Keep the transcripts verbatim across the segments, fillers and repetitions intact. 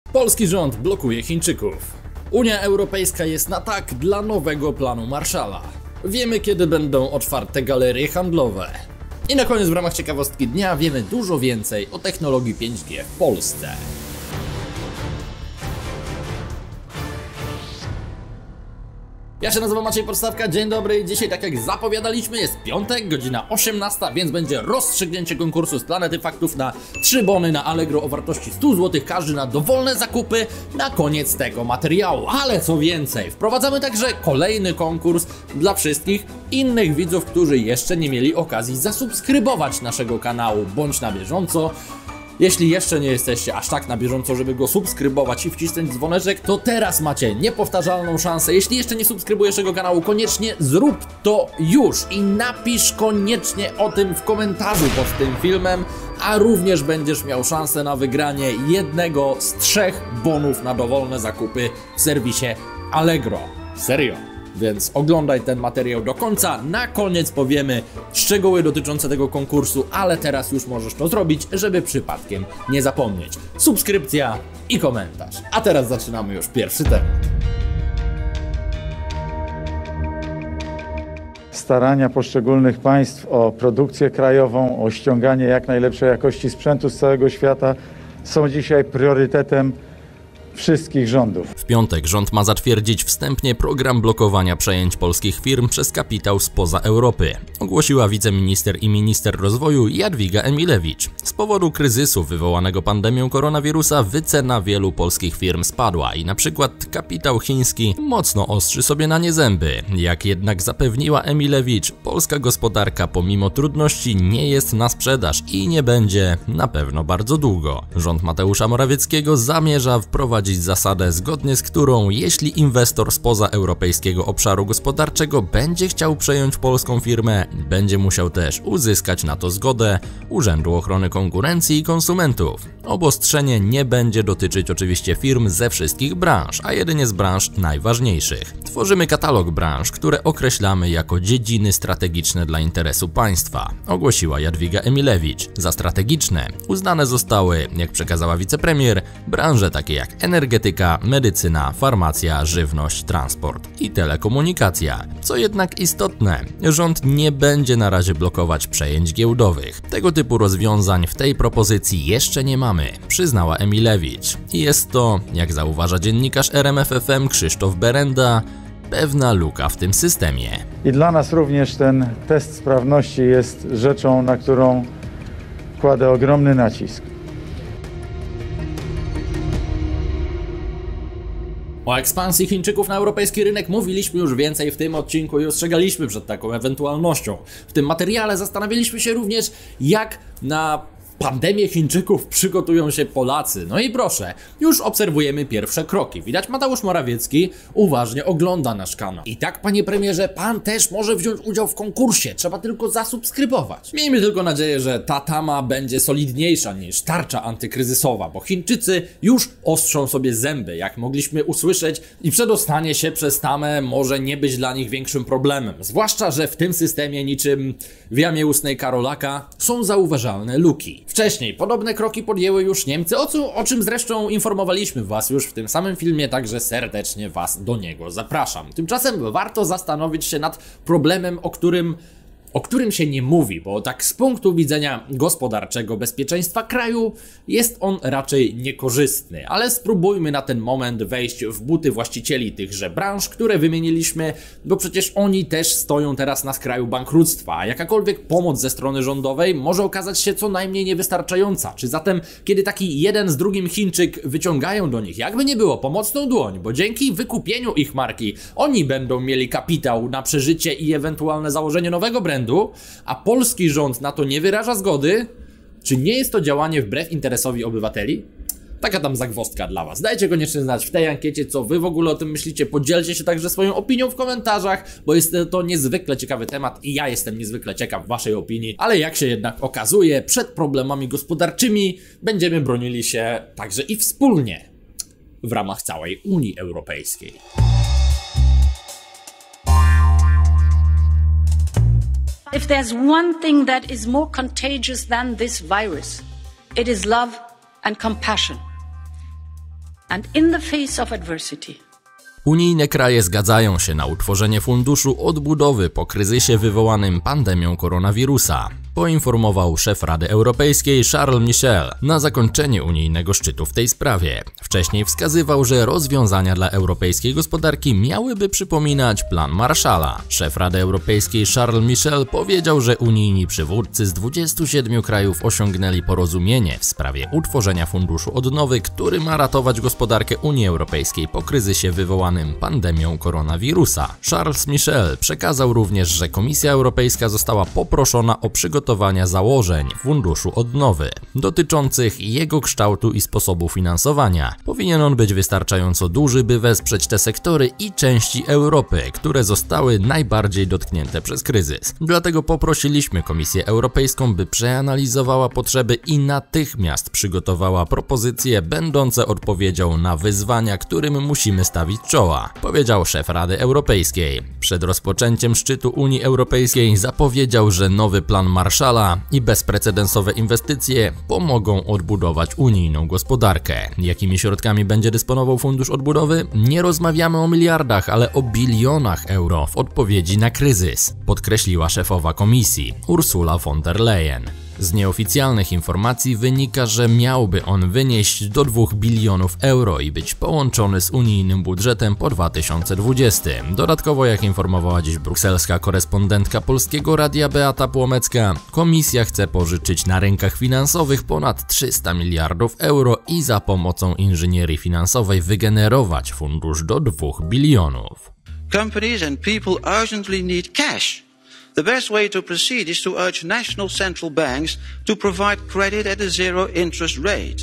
Polski rząd blokuje Chińczyków. Unia Europejska jest na tak dla nowego planu Marshalla. Wiemy, kiedy będą otwarte galerie handlowe. I na koniec w ramach ciekawostki dnia wiemy dużo więcej o technologii pięć G w Polsce. Ja się nazywam Maciej Podstawka, dzień dobry. Dzisiaj, tak jak zapowiadaliśmy, jest piątek, godzina osiemnasta, więc będzie rozstrzygnięcie konkursu z Planety Faktów na trzy bony na Allegro o wartości stu złotych, każdy na dowolne zakupy na koniec tego materiału. Ale co więcej, wprowadzamy także kolejny konkurs dla wszystkich innych widzów, którzy jeszcze nie mieli okazji zasubskrybować naszego kanału bądź na bieżąco. Jeśli jeszcze nie jesteście aż tak na bieżąco, żeby go subskrybować i wcisnąć dzwoneczek, to teraz macie niepowtarzalną szansę. Jeśli jeszcze nie subskrybujesz tego kanału, koniecznie zrób to już i napisz koniecznie o tym w komentarzu pod tym filmem, a również będziesz miał szansę na wygranie jednego z trzech bonów na dowolne zakupy w serwisie Allegro. Serio. Więc oglądaj ten materiał do końca. Na koniec powiemy szczegóły dotyczące tego konkursu, ale teraz już możesz to zrobić, żeby przypadkiem nie zapomnieć. Subskrypcja i komentarz. A teraz zaczynamy już pierwszy temat. Starania poszczególnych państw o produkcję krajową, o ściąganie jak najlepszej jakości sprzętu z całego świata są dzisiaj priorytetem wszystkich rządów. W piątek rząd ma zatwierdzić wstępnie program blokowania przejęć polskich firm przez kapitał spoza Europy, ogłosiła wiceminister i minister rozwoju Jadwiga Emilewicz. Z powodu kryzysu wywołanego pandemią koronawirusa wycena wielu polskich firm spadła i na przykład kapitał chiński mocno ostrzy sobie na nie zęby. Jak jednak zapewniła Emilewicz, polska gospodarka pomimo trudności nie jest na sprzedaż i nie będzie na pewno bardzo długo. Rząd Mateusza Morawieckiego zamierza wprowadzić zasadę, zgodnie z którą jeśli inwestor spoza europejskiego obszaru gospodarczego będzie chciał przejąć polską firmę, będzie musiał też uzyskać na to zgodę Urzędu Ochrony Konkurencji i Konsumentów. Obostrzenie nie będzie dotyczyć oczywiście firm ze wszystkich branż, a jedynie z branż najważniejszych. Tworzymy katalog branż, które określamy jako dziedziny strategiczne dla interesu państwa, ogłosiła Jadwiga Emilewicz. Za strategiczne uznane zostały, jak przekazała wicepremier, branże takie jak energetyka, medycyna, farmacja, żywność, transport i telekomunikacja. Co jednak istotne, rząd nie będzie na razie blokować przejęć giełdowych. Tego typu rozwiązań w tej propozycji jeszcze nie mamy, przyznała Emilewicz. I jest to, jak zauważa dziennikarz R M F F M Krzysztof Berenda, pewna luka w tym systemie. I dla nas również ten test sprawności jest rzeczą, na którą kładę ogromny nacisk. O ekspansji Chińczyków na europejski rynek mówiliśmy już więcej w tym odcinku i ostrzegaliśmy przed taką ewentualnością. W tym materiale zastanawialiśmy się również, jak na pandemię Chińczyków przygotują się Polacy. No i proszę, już obserwujemy pierwsze kroki. Widać, Mateusz Morawiecki uważnie ogląda nasz kanał. I tak, panie premierze, pan też może wziąć udział w konkursie. Trzeba tylko zasubskrybować. Miejmy tylko nadzieję, że ta tama będzie solidniejsza niż tarcza antykryzysowa, bo Chińczycy już ostrzą sobie zęby, jak mogliśmy usłyszeć, i przedostanie się przez tamę może nie być dla nich większym problemem. Zwłaszcza, że w tym systemie niczym w jamie ustnej Karolaka są zauważalne luki. Wcześniej podobne kroki podjęły już Niemcy, o, co, o czym zresztą informowaliśmy was już w tym samym filmie, także serdecznie was do niego zapraszam. Tymczasem warto zastanowić się nad problemem, o którym o którym się nie mówi, bo tak z punktu widzenia gospodarczego bezpieczeństwa kraju jest on raczej niekorzystny, ale spróbujmy na ten moment wejść w buty właścicieli tychże branż, które wymieniliśmy, bo przecież oni też stoją teraz na skraju bankructwa, a jakakolwiek pomoc ze strony rządowej może okazać się co najmniej niewystarczająca. Czy zatem, kiedy taki jeden z drugim Chińczyk wyciągają do nich, jakby nie było, pomocną dłoń, bo dzięki wykupieniu ich marki oni będą mieli kapitał na przeżycie i ewentualne założenie nowego brandu, a polski rząd na to nie wyraża zgody, czy nie jest to działanie wbrew interesowi obywateli? Taka tam zagwozdka dla was. Dajcie koniecznie znać w tej ankiecie, co wy w ogóle o tym myślicie. Podzielcie się także swoją opinią w komentarzach, bo jest to niezwykle ciekawy temat i ja jestem niezwykle ciekaw waszej opinii. Ale jak się jednak okazuje, przed problemami gospodarczymi będziemy bronili się także i wspólnie w ramach całej Unii Europejskiej. If there's one thing that is more contagious than this virus, it is love and compassion. and in the face of adversity. Unijne kraje zgadzają się na utworzenie funduszu odbudowy po kryzysie wywołanym pandemią koronawirusa, poinformował szef Rady Europejskiej Charles Michel na zakończenie unijnego szczytu w tej sprawie. Wcześniej wskazywał, że rozwiązania dla europejskiej gospodarki miałyby przypominać plan Marshalla. Szef Rady Europejskiej Charles Michel powiedział, że unijni przywódcy z dwudziestu siedmiu krajów osiągnęli porozumienie w sprawie utworzenia funduszu odnowy, który ma ratować gospodarkę Unii Europejskiej po kryzysie wywołanym pandemią koronawirusa. Charles Michel przekazał również, że Komisja Europejska została poproszona o przygotowanie założeń Funduszu Odnowy dotyczących jego kształtu i sposobu finansowania. Powinien on być wystarczająco duży, by wesprzeć te sektory i części Europy, które zostały najbardziej dotknięte przez kryzys. Dlatego poprosiliśmy Komisję Europejską, by przeanalizowała potrzeby i natychmiast przygotowała propozycje będące odpowiedzią na wyzwania, którym musimy stawić czoła, powiedział szef Rady Europejskiej. Przed rozpoczęciem szczytu Unii Europejskiej zapowiedział, że nowy plan Marshalla i bezprecedensowe inwestycje pomogą odbudować unijną gospodarkę. Jakimi środkami będzie dysponował Fundusz Odbudowy? Nie rozmawiamy o miliardach, ale o bilionach euro w odpowiedzi na kryzys, podkreśliła szefowa komisji Ursula von der Leyen. Z nieoficjalnych informacji wynika, że miałby on wynieść do dwóch bilionów euro i być połączony z unijnym budżetem po dwa tysiące dwudziestym. Dodatkowo, jak informowała dziś brukselska korespondentka Polskiego Radia Beata Płomecka, komisja chce pożyczyć na rynkach finansowych ponad trzysta miliardów euro i za pomocą inżynierii finansowej wygenerować fundusz do dwóch bilionów. Companies and people urgently need cash. The best way to proceed is to urge national central banks to provide credit at a zero interest rate.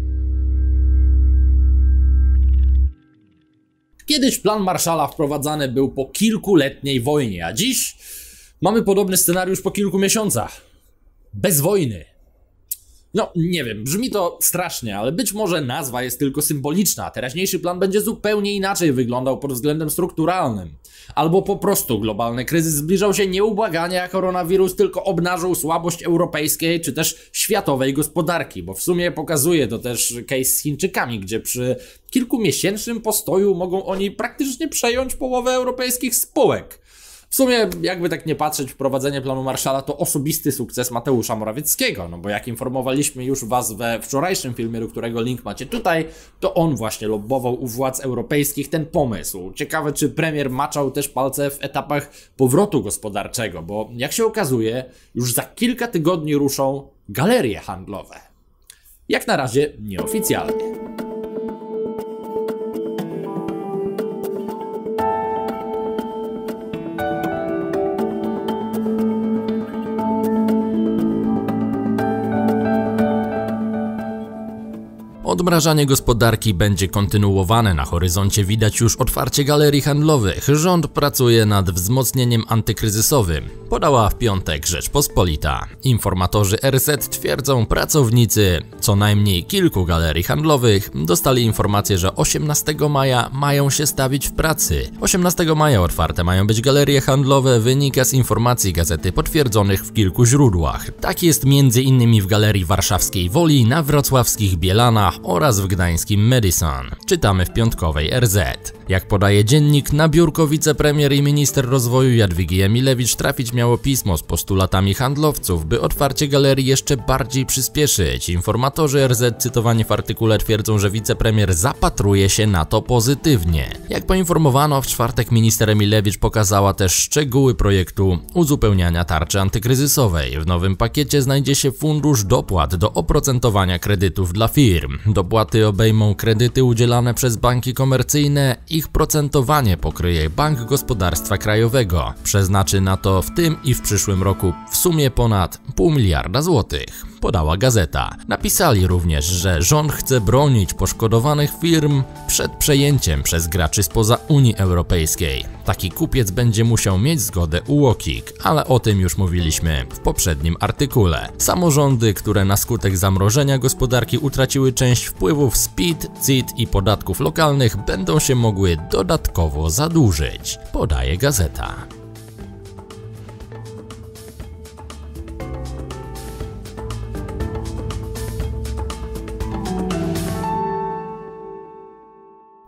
Kiedyś plan Marshalla wprowadzany był po kilkuletniej wojnie, a dziś mamy podobny scenariusz po kilku miesiącach. Bez wojny. No, nie wiem, brzmi to strasznie, ale być może nazwa jest tylko symboliczna. Teraźniejszy plan będzie zupełnie inaczej wyglądał pod względem strukturalnym. Albo po prostu globalny kryzys zbliżał się nieubłaganie, a koronawirus tylko obnażył słabość europejskiej czy też światowej gospodarki, bo w sumie pokazuje to też case z Chińczykami, gdzie przy kilkumiesięcznym postoju mogą oni praktycznie przejąć połowę europejskich spółek. W sumie, jakby tak nie patrzeć, wprowadzenie planu Marshalla to osobisty sukces Mateusza Morawieckiego, no bo jak informowaliśmy już was we wczorajszym filmie, do którego link macie tutaj, to on właśnie lobbował u władz europejskich ten pomysł. Ciekawe, czy premier maczał też palce w etapach powrotu gospodarczego, bo jak się okazuje, już za kilka tygodni ruszą galerie handlowe. Jak na razie nieoficjalnie. Odmrażanie gospodarki będzie kontynuowane. Na horyzoncie widać już otwarcie galerii handlowych. Rząd pracuje nad wzmocnieniem antykryzysowym, podała w piątek Rzeczpospolita. Informatorzy R Z twierdzą, pracownicy co najmniej kilku galerii handlowych dostali informację, że osiemnastego maja mają się stawić w pracy. osiemnastego maja otwarte mają być galerie handlowe, wynika z informacji gazety potwierdzonych w kilku źródłach. Tak jest między innymi w galerii warszawskiej Woli, na wrocławskich Bielanach oraz w gdańskim Madison. Czytamy w piątkowej R Z. Jak podaje dziennik, na biurko wicepremier i minister rozwoju Jadwigi Emilewicz trafić miało pismo z postulatami handlowców, by otwarcie galerii jeszcze bardziej przyspieszyć. Informatorzy R Z cytowani w artykule twierdzą, że wicepremier zapatruje się na to pozytywnie. Jak poinformowano, w czwartek minister Emilewicz pokazała też szczegóły projektu uzupełniania tarczy antykryzysowej. W nowym pakiecie znajdzie się fundusz dopłat do oprocentowania kredytów dla firm. Dopłaty obejmą kredyty udzielane przez banki komercyjne, ich procentowanie pokryje Bank Gospodarstwa Krajowego. Przeznaczy na to w tym i w przyszłym roku w sumie ponad pół miliarda złotych, podała gazeta. Napisali również, że rząd chce bronić poszkodowanych firm przed przejęciem przez graczy spoza Unii Europejskiej. Taki kupiec będzie musiał mieć zgodę U O K I K, ale o tym już mówiliśmy w poprzednim artykule. Samorządy, które na skutek zamrożenia gospodarki utraciły część wpływów z P I T, C I T i podatków lokalnych, będą się mogły dodatkowo zadłużyć, podaje gazeta.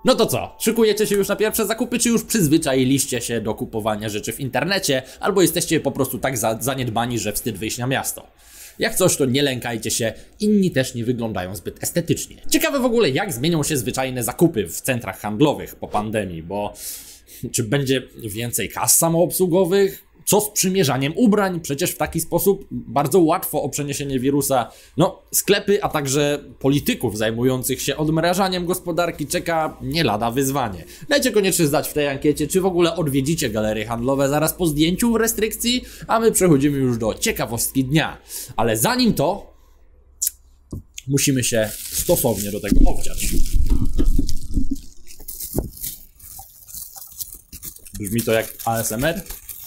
No to co? Szykujecie się już na pierwsze zakupy, czy już przyzwyczailiście się do kupowania rzeczy w internecie, albo jesteście po prostu tak za zaniedbani, że wstyd wyjść na miasto? Jak coś, to nie lękajcie się, inni też nie wyglądają zbyt estetycznie. Ciekawe w ogóle, jak zmienią się zwyczajne zakupy w centrach handlowych po pandemii, bo czy będzie więcej kas samoobsługowych? Co z przymierzaniem ubrań? Przecież w taki sposób bardzo łatwo o przeniesienie wirusa. No, sklepy, a także polityków zajmujących się odmrażaniem gospodarki czeka nie lada wyzwanie. Dajcie koniecznie znać w tej ankiecie, czy w ogóle odwiedzicie galerie handlowe zaraz po zdjęciu restrykcji, a my przechodzimy już do ciekawostki dnia. Ale zanim to, musimy się stosownie do tego obciąć. Brzmi to jak A S M R?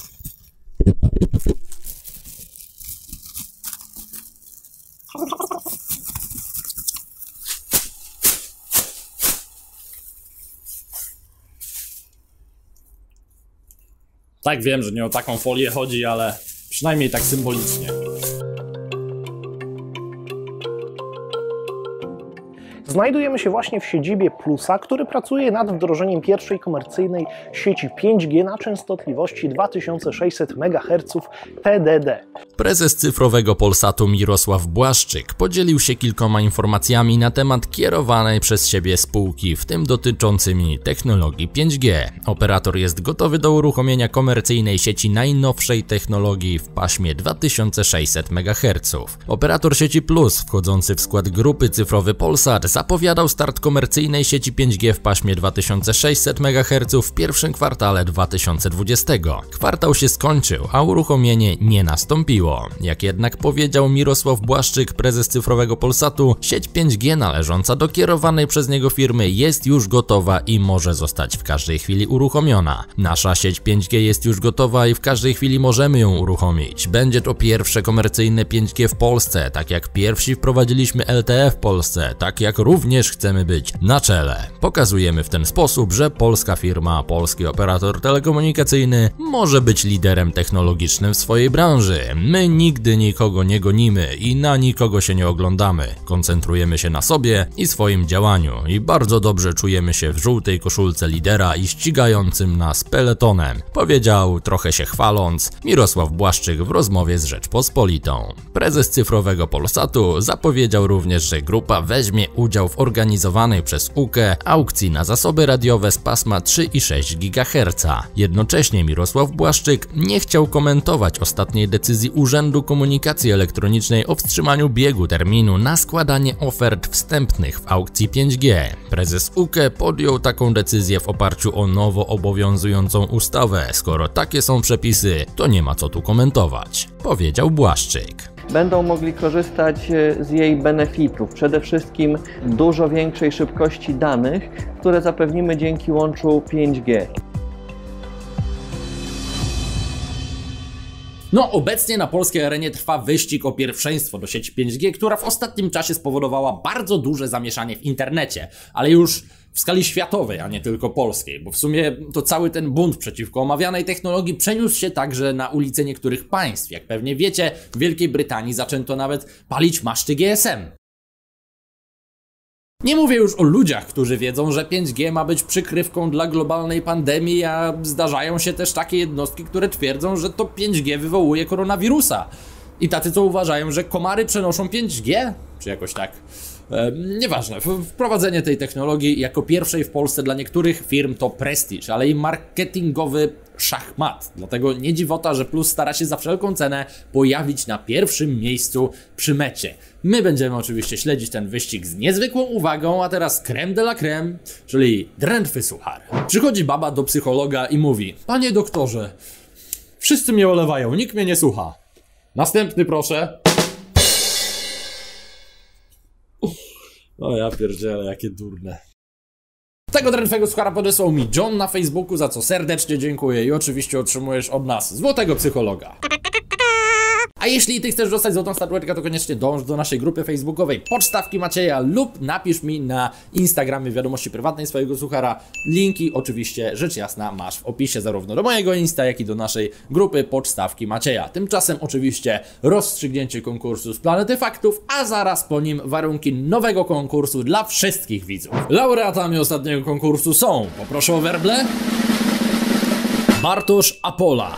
Tak, wiem, że nie o taką folię chodzi, ale przynajmniej tak symbolicznie. Znajdujemy się właśnie w siedzibie Plusa, który pracuje nad wdrożeniem pierwszej komercyjnej sieci pięć G na częstotliwości dwa tysiące sześćset megaherców T D D. Prezes cyfrowego Polsatu Mirosław Błaszczyk podzielił się kilkoma informacjami na temat kierowanej przez siebie spółki, w tym dotyczącymi technologii pięć G. Operator jest gotowy do uruchomienia komercyjnej sieci najnowszej technologii w paśmie dwa tysiące sześćset megaherców. Operator sieci Plus, wchodzący w skład grupy Cyfrowy Polsat, zapowiadał start komercyjnej sieci pięć G w paśmie dwa tysiące sześćset megaherców w pierwszym kwartale dwa tysiące dwudziestego. Kwartał się skończył, a uruchomienie nie nastąpiło. Jak jednak powiedział Mirosław Błaszczyk, prezes cyfrowego Polsatu, sieć pięć G należąca do kierowanej przez niego firmy jest już gotowa i może zostać w każdej chwili uruchomiona. Nasza sieć pięć G jest już gotowa i w każdej chwili możemy ją uruchomić. Będzie to pierwsze komercyjne pięć G w Polsce, tak jak pierwsi wprowadziliśmy L T E w Polsce, tak jak również chcemy być na czele. Pokazujemy w ten sposób, że polska firma, polski operator telekomunikacyjny może być liderem technologicznym w swojej branży. My nigdy nikogo nie gonimy i na nikogo się nie oglądamy. Koncentrujemy się na sobie i swoim działaniu i bardzo dobrze czujemy się w żółtej koszulce lidera i ścigającym nas peletonem, powiedział, trochę się chwaląc, Mirosław Błaszczyk w rozmowie z Rzeczpospolitą. Prezes cyfrowego Polsatu zapowiedział również, że grupa weźmie udział w organizowanej przez U K E aukcji na zasoby radiowe z pasma trzy i sześć gigaherca. Jednocześnie Mirosław Błaszczyk nie chciał komentować ostatniej decyzji Urzędu Komunikacji Elektronicznej o wstrzymaniu biegu terminu na składanie ofert wstępnych w aukcji pięć G. Prezes U K E podjął taką decyzję w oparciu o nowo obowiązującą ustawę. Skoro takie są przepisy, to nie ma co tu komentować, powiedział Błaszczyk. Będą mogli korzystać z jej benefitów, przede wszystkim dużo większej szybkości danych, które zapewnimy dzięki łączu pięć G. No, obecnie na polskiej arenie trwa wyścig o pierwszeństwo do sieci pięć G, która w ostatnim czasie spowodowała bardzo duże zamieszanie w internecie, ale już w skali światowej, a nie tylko polskiej, bo w sumie to cały ten bunt przeciwko omawianej technologii przeniósł się także na ulice niektórych państw. Jak pewnie wiecie, w Wielkiej Brytanii zaczęto nawet palić maszty G S M. Nie mówię już o ludziach, którzy wiedzą, że pięć G ma być przykrywką dla globalnej pandemii, a zdarzają się też takie jednostki, które twierdzą, że to pięć G wywołuje koronawirusa. I tacy, co uważają, że komary przenoszą pięć G? Czy jakoś tak? E, nieważne, wprowadzenie tej technologii jako pierwszej w Polsce dla niektórych firm to prestiż, ale i marketingowy szachmat. Dlatego nie dziwota, że Plus stara się za wszelką cenę pojawić na pierwszym miejscu przy mecie. My będziemy oczywiście śledzić ten wyścig z niezwykłą uwagą, a teraz crème de la crème, czyli drętwy suchar. Przychodzi baba do psychologa i mówi: panie doktorze, wszyscy mnie olewają, nikt mnie nie słucha. Następny proszę. O ja pierdzielę, jakie durne. Tego drętwego suchara podesłał mi John na Facebooku, za co serdecznie dziękuję i oczywiście otrzymujesz od nas złotego psychologa. A A jeśli ty chcesz dostać złotą statuetkę, to koniecznie dąż do naszej grupy facebookowej Podstawki Macieja lub napisz mi na Instagramie wiadomości prywatnej swojego suchara. Linki oczywiście, rzecz jasna, masz w opisie zarówno do mojego Insta, jak i do naszej grupy Podstawki Macieja. Tymczasem oczywiście rozstrzygnięcie konkursu z Planety Faktów, a zaraz po nim warunki nowego konkursu dla wszystkich widzów. Laureatami ostatniego konkursu są, poproszę o werble, Bartosz Apola,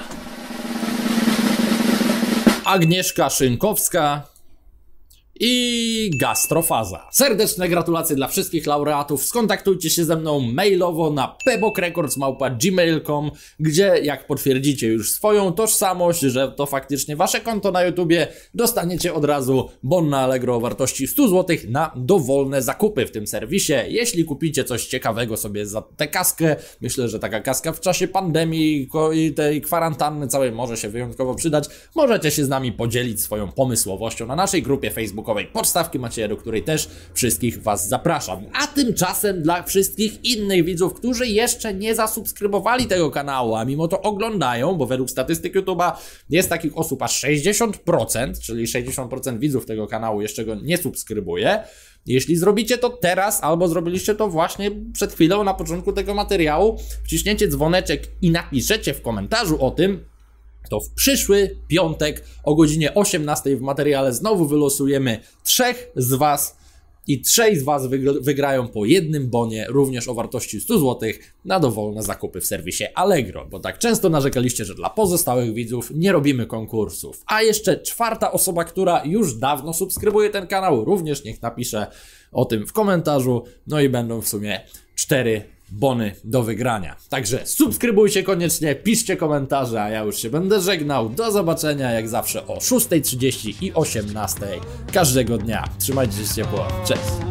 Agnieszka Szynkowska i Gastrofaza. Serdeczne gratulacje dla wszystkich laureatów. Skontaktujcie się ze mną mailowo na pebokrecords małpa gmail kropka com, gdzie jak potwierdzicie już swoją tożsamość, że to faktycznie wasze konto na YouTubie, dostaniecie od razu bon na Allegro o wartości stu złotych na dowolne zakupy w tym serwisie. Jeśli kupicie coś ciekawego sobie za tę kaskę, myślę, że taka kaska w czasie pandemii i tej kwarantanny całej może się wyjątkowo przydać, możecie się z nami podzielić swoją pomysłowością na naszej grupie facebookowej Podstawki Macieja, do której też wszystkich was zapraszam. A tymczasem dla wszystkich innych widzów, którzy jeszcze nie zasubskrybowali tego kanału, a mimo to oglądają, bo według statystyk YouTube'a jest takich osób aż sześćdziesiąt procent, czyli sześćdziesiąt procent widzów tego kanału jeszcze go nie subskrybuje. Jeśli zrobicie to teraz, albo zrobiliście to właśnie przed chwilą na początku tego materiału, wciśniecie dzwoneczek i napiszecie w komentarzu o tym, to w przyszły piątek o godzinie osiemnastej w materiale znowu wylosujemy trzech z was i trzej z was wygrają po jednym bonie, również o wartości stu złotych na dowolne zakupy w serwisie Allegro, bo tak często narzekaliście, że dla pozostałych widzów nie robimy konkursów. A jeszcze czwarta osoba, która już dawno subskrybuje ten kanał, również niech napisze o tym w komentarzu, no i będą w sumie cztery bony do wygrania. Także subskrybujcie koniecznie, piszcie komentarze, a ja już się będę żegnał. Do zobaczenia jak zawsze o szóstej trzydzieści i osiemnastej każdego dnia. Trzymajcie się ciepło. Cześć!